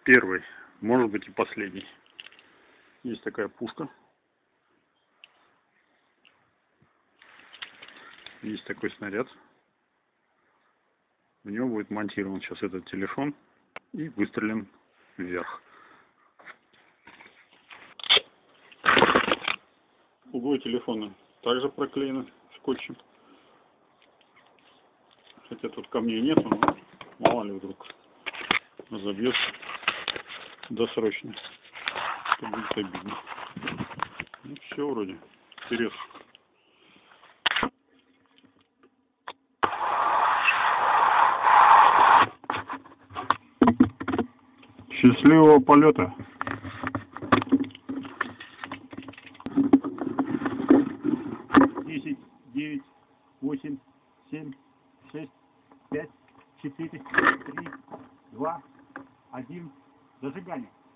первый, может быть и последний. Есть такая пушка. Есть такой снаряд. В него будет монтирован сейчас этот телефон и выстрелен вверх. Углы телефона также проклеены скотчем. Хотя тут камней нету, но мало ли вдруг разобьется досрочно. Это будет обидно. Ну все вроде. Вперед. Счастливого полета! 10, 9, 8, 7, 6, 5, 4, 3, 2, 1. Зажигание.